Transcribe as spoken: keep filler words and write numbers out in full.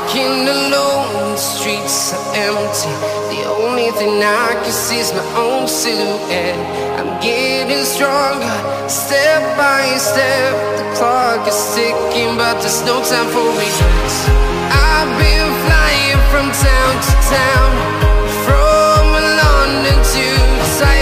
walking alone, the streets are empty. The only thing I can see is my own silhouette. I'm getting stronger, step by step. The clock is ticking, but there's no time for regrets. I've been flying from town to town, from London to Thailand.